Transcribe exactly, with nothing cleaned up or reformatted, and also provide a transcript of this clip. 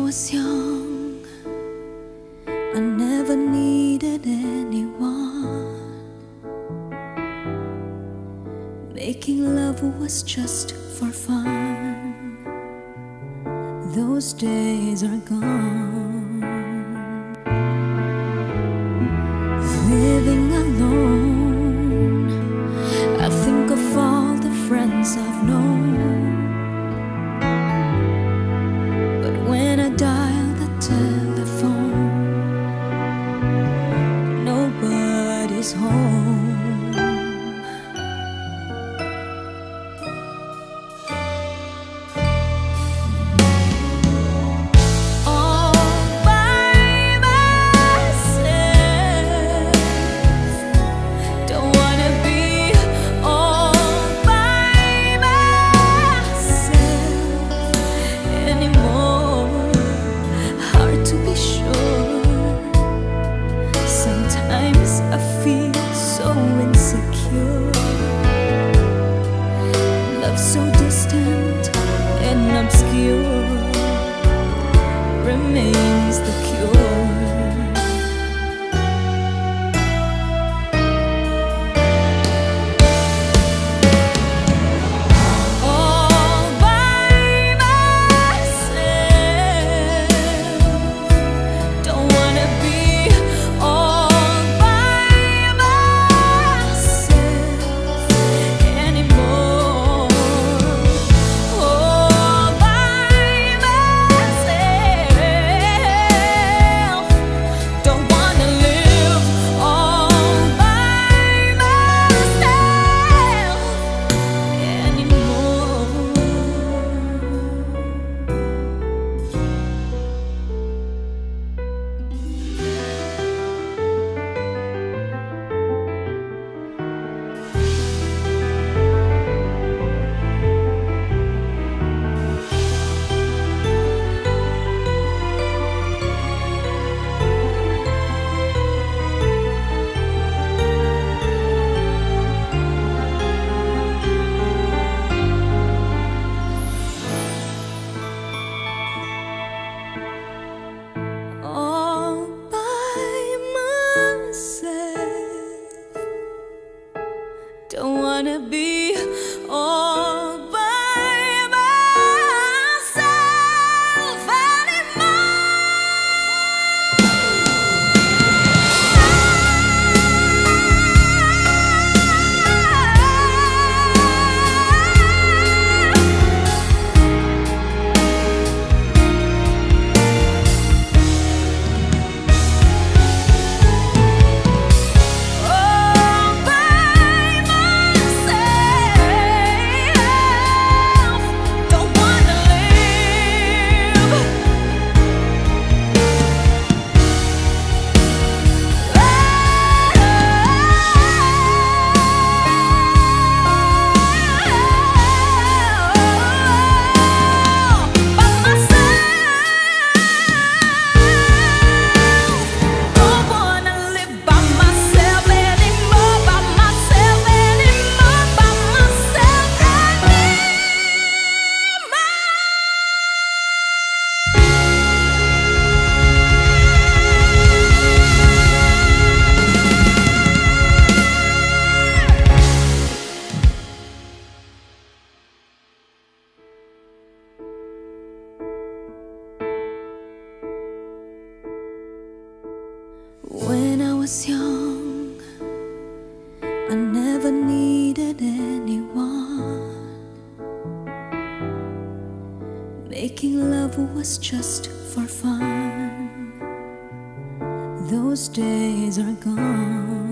was young, I never needed anyone. Making love was just for fun. Those days are gone. Living alone, I think of all the friends I've known. But when I dial the telephone, nobody's home. So distant and obscure remains the cure. All by myself, don't wanna be all by myself anymore. Don't wanna be all by myself When I was young, I never needed anyone. Making love was just for fun. Those days are gone.